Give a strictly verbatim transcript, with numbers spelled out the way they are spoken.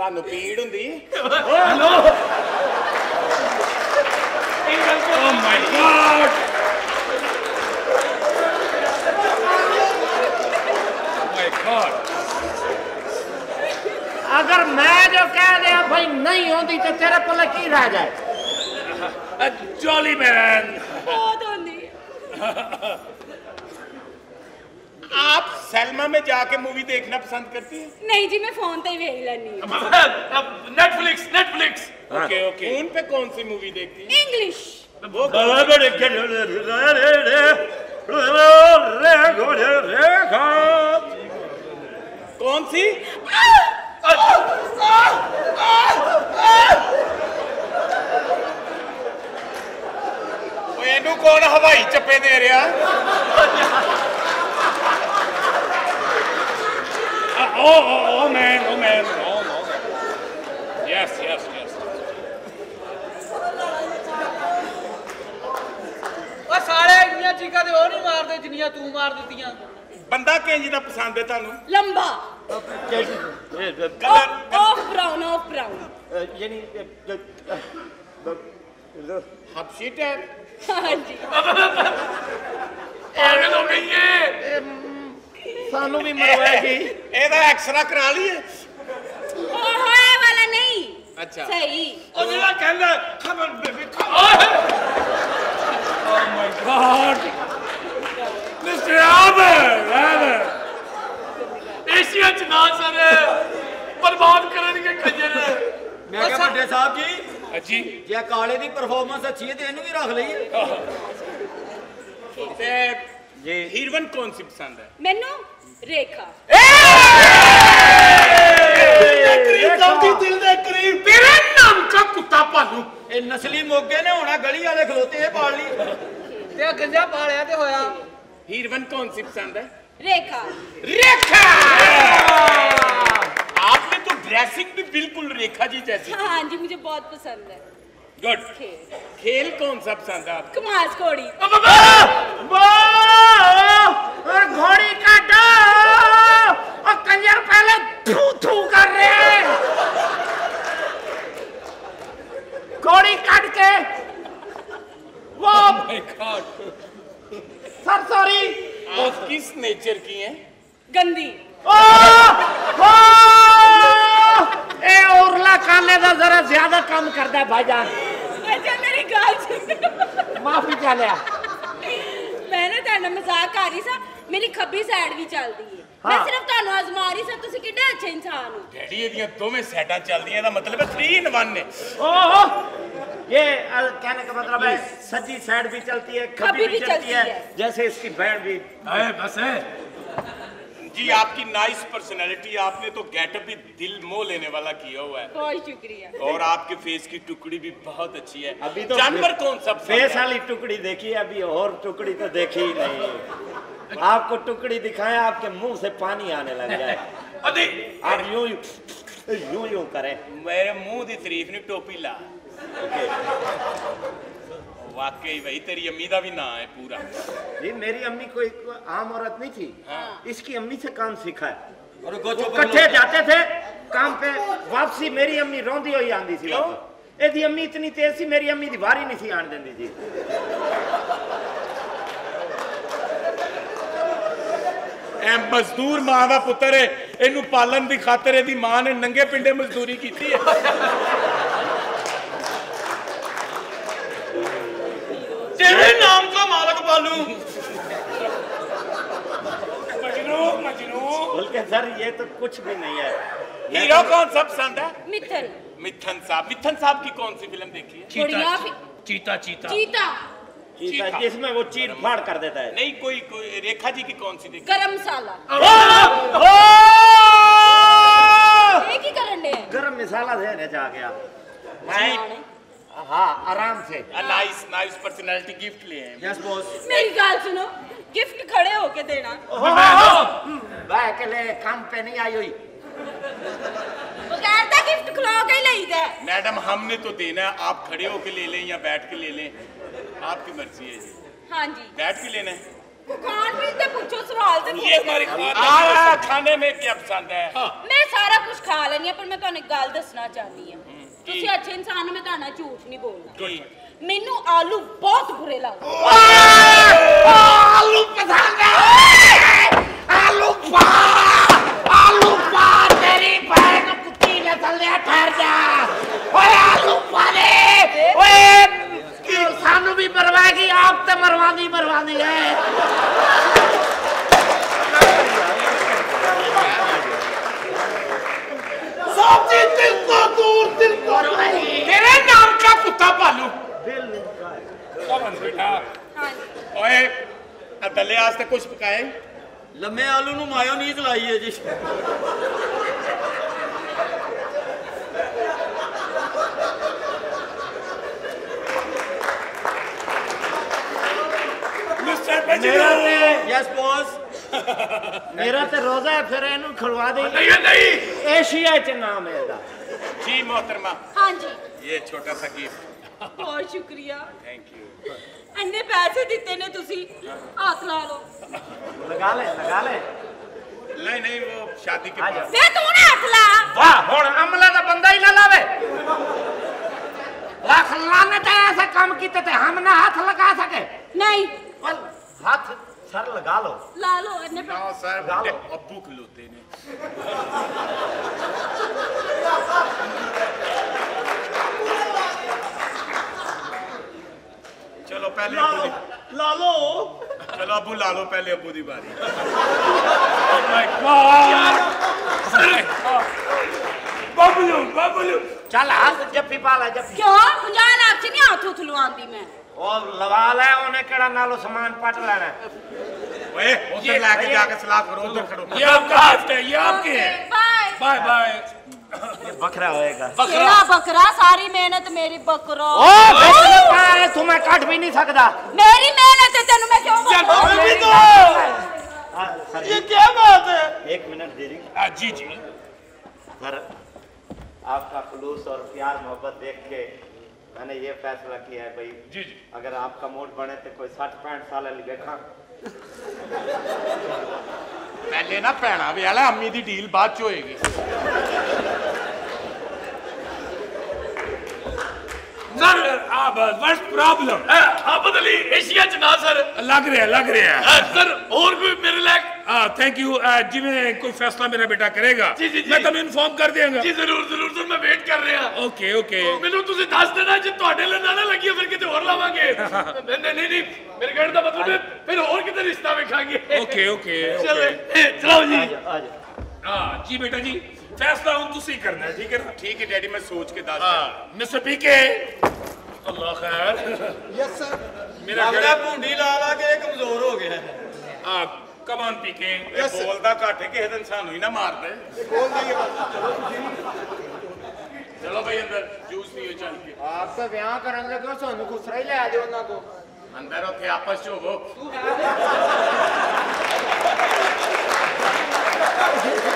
तानू पीड़ हुंदी hello oh my God my God अगर मैं जो कह दिया भाई नहीं होती तो तेरे को की रह जाए जॉली मैन बहुत होंदी आप सैलमा में जाके मूवी देखना पसंद करती हैं? नहीं जी मैं फोन पे देख लेनी Netflix Netflix okay okay phone पे कौन सी मूवी देखती हैं? इंग्लिश कौन सी एनू कौन हवाई चप्पे दे रहा Oh, oh, oh man, oh man, oh no. Yes, yes, yes. ओ साले इन्नियां चीकां ते ओ नहीं मारदे जिन्नियां तू मार दित्तियां बंदा किंज दा पसंद है तानू लंबा colour off brown off brown यानी हबशी टाइप हाँ जी पागल हो गई है सानू भी मरवाएगी एदा एक्सरा करा लिए होए वाला नहीं अच्छा सही ओ मेरा कहना come on baby come on oh my god Mister Albert Albert एशिया च ना सर बर्बाद करनगे खंजर मैं क्या बड़े साहब जी जी जे काले दी परफॉर्मेंस अच्छी है तो इन्हें भी रख लईए ते ये हीरोइन कौन सी पसंद है मैनू रेखा दिल दे करीब तेरे नाम का कुत्ता पालू ए नस्ली मोगे ने होना गली वाले खलोते है पाल ली ते गंजा पालिया ते होया हीरोइन कौन सी पसंद है रेखा रेखा आपने तो ड्रेसिंग भी बिल्कुल रेखा जी जैसी हाँ जी मुझे बहुत पसंद है गुड खेल खेल कौन सा पसंद है आपको कमास घोड़ी घोड़ी का डो और कंजर पहले थू थू कर रहे हैं घोड़ी काट के वो my god सर सॉरी आप किस नेचर की हैं गंदी ओ ओ ए उरला खाने का जरा ज्यादा काम करता है भाईजान अच्छा मेरी गाल सुन माफी क्या लिया मैंने तेरे मजाक कर रही सा मेरी खब्बी साइड भी चलती है मैं हाँ। सिर्फ ਤੁਹਾਨੂੰ आजमा रही सा तुसी किड्डे अच्छे इंसान हो डैडी एदियां दोवें साइडां चलदियां दा मतलब है थ्री इन वन है ओहो ये अ, कहने का मतलब है सज्जी साइड भी चलती है खब्बी भी चलती है जैसे इसकी बहन भी अरे बस है जी आपकी नाइस पर्सनालिटी आपने तो गेटअप भी दिल मोह लेने वाला किया हुआ है बहुत शुक्रिया और आपके फेस की टुकड़ी भी बहुत अच्छी है अभी तो जानवर कौन सा पसंद फेस है? वाली टुकड़ी देखी है अभी और टुकड़ी तो देखी ही नहीं आपको टुकड़ी दिखाएं आपके मुंह से पानी आने लग जाए अरे आप यूं यूं यूं यूं करें मेरे मुंह दी तारीफ नहीं टोपी ला वाकई भाई तेरी अम्मी का भी ना है पूरा जी मेरी अम्मी कोई कोई आम औरत नहीं थी हाँ। इसकी अम्मी से काम सीखा है और वो इकट्ठे जाते थे काम पे वापसी मेरी अम्मी रोंदी हुई आंदी सी क्यों? वापस एदी अम्मी इतनी तेज सी मेरी अम्मी दी वारी नहीं सी आन देंदी जी ए मजदूर मां का पुत्र है इनू पालन की खातर एदी मां ने नंगे पिंडे मजदूरी की है तेरे नाम का मालक बालू मजनू मजनू बल्कि सर ये तो कुछ भी नहीं है हीरो कौन सा पसंद है मिथल मिथन साहब मिथन साहब की कौन सी फिल्म देखी है बढ़िया फि- चीता चीता चीता चीता जिसमें वो चीर फाड़ कर देता है नहीं कोई कोई रेखा जी की कौन सी देखी गरम मसाला एक ही करन दे गरम मसाला देने जा गया जी हाँ आराम से नाइस नाइस पर्सनालिटी गिफ्ट लिए हैं यस बॉस मेरी गाल सुनो गिफ्ट खड़े होके देना वह के लिए काम पे नहीं आई हुई वो कहता गिफ्ट खिला के ही ले दे मैडम हमने तो देना है आप खड़े होके ले लें या बैठ के ले लें आपकी मर्जी है जी हाँ जी बैठ के लेना है खान पीन से पूछो सवाल से ये हमारी आ खाने में क्या पसंद है? मैं सारा कुछ खा लेनी है पर मैं ਤੁਹਾਨੂੰ ਗੱਲ ਦੱਸਣਾ ਚਾਹਨੀ ਹਾਂ ਤੁਸੀਂ ਅੱਛੇ ਇਨਸਾਨ ਹੋ मैं ਤੁਹਾਡਾ ਝੂਠ ਨਹੀਂ ਬੋਲਣਾ ਮੈਨੂੰ ਆਲੂ ਬਹੁਤ ਬੁਰੇ ਲੱਗਦੇ आलू पसंद है आलू पा आलू पा तेरी बहन कुत्ती ने चले ठहर जा ओए आलू पा दे ओए सानू भी मरवाएगी आप तो मरवानी मरवानी है सोची दिल को दूर दिल को तेरे नाम का कुत्ता पालू कौन बेटा ओए दले आज तक कुछ पकाए लम्मे आलू नु मायोनीज लाई है जी मिस्टर बजरो यस बॉस मेरा तो रोजा है फिर इन्हू खड़वा दे नहीं नहीं एशिया च नाम है इसदा जी मोहतरमा हाँ जी ये छोटा सा गिफ्ट बहुत शुक्रिया थैंक यू ਇੰਨੇ ਪੈਸੇ ਦਿੱਤੇ ਨੇ ਤੁਸੀਂ ਹੱਥ ਲਾ ਲਓ लगा ले लगा ले नहीं नहीं वो शादी के बाद ਵੇ ਤੂੰ ਨਾ ਹੱਥ ला वाह हुण अमला दा बंदा ही ना लावे लाख लानत है ऐसा काम कीते ते हम ना हाथ लगा सके नहीं पर हाथ सर लगा लो ला लो ਇੰਨੇ ना ਪੈਸੇ सर गालो। अब्बू खिलौते ने चलो पहले अब्बू दी ला लो चलो अब्बू ला लो पहले अब्बू दी बारी बबलू बबलू चल हाथ जप्पी पाला जप्पी क्यों ਪੰਜਾਹ ਲੱਖ ਚ ਨਹੀਂ ਹੱਥ ਉਥ ਲਵਾਉਂਦੀ मैं और लवा ले उन्हें केड़ा नालो सामान पट लेना ओए उधर लाके जाके सलाह करो उधर खड़ो ये आपका हाथ है ये आपके है बाय बाय बाय ये बकरा होएगा तेरा बकरा सारी मेहनत मेरी बकरो ओ बेटा पाए तुम्हें काट भी नहीं सकता मेरी मेहनत है तेनु मैं क्यों और भी तो हाँ, सर ये क्या बात है एक मिनट देरी आ, जी जी सर आपका खुलूस और प्यार मोहब्बत देख के मैंने ये फैसला किया है भाई जी जी अगर आपका मूड बने तो कोई साठ पैंठ साल देखा पहले ना भैणा वाला अम्मी दी डील बाद च होएगी सर आप व्हाट्स प्रॉब्लम आप बदली एशिया च ना सर लग रहा लग रहा सर और कोई मेरे लायक हां थैंक यू जिवें कोई फैसला मेरा बेटा करेगा जी, जी, मैं तुम्हें इन्फॉर्म कर देंगा जी जरूर जरूर सर मैं वेट कर रहा हूं ओके ओके मेनू तुसी दस देना जे ਤੁਹਾਡੇ ਲਈ ਨਾ ਲੱਗੀ ਫਿਰ ਕਿਤੇ ਹੋਰ ਲਾਵਾਂਗੇ ਨਹੀਂ ਨਹੀਂ ਨਹੀਂ ਮੇਰੇ ਕਹਿਣ ਦਾ ਮਤਲਬ ਹੈ ਫਿਰ ਹੋਰ ਕਿਤੇ ਰਿਸ਼ਤਾ ਵੇਖਾਂਗੇ ओके ओके चलो चलो जी आ जाओ हां जी बेटा जी फैसला हम तुसी करना है ठीक है ना ठीक है डैडी मैं सोच के दस हां मिस्टर पीके अल्लाह खैर यस सर मेरा लगदा भूंडी ला ला के कमजोर हो गया है हां कम ऑन पीके ਇਹ ਬੋਲਦਾ ਘੱਟ ਹੈ ਕਿਸੇ ਦਿਨ ਸਾਨੂੰ ਹੀ ਨਾ ਮਾਰ ਦੇ ਚਲੋ ਭਾਈ ਅੰਦਰ ਜੂਸ ਪੀਓ ਚੱਲ ਕੇ आप तो ब्याह करन लगे सानू खुसरा ही ले आ जाओ ना को ਅੰਦਰ ਉੱਥੇ ਆਪਸ ਚ ਹੋਵੋ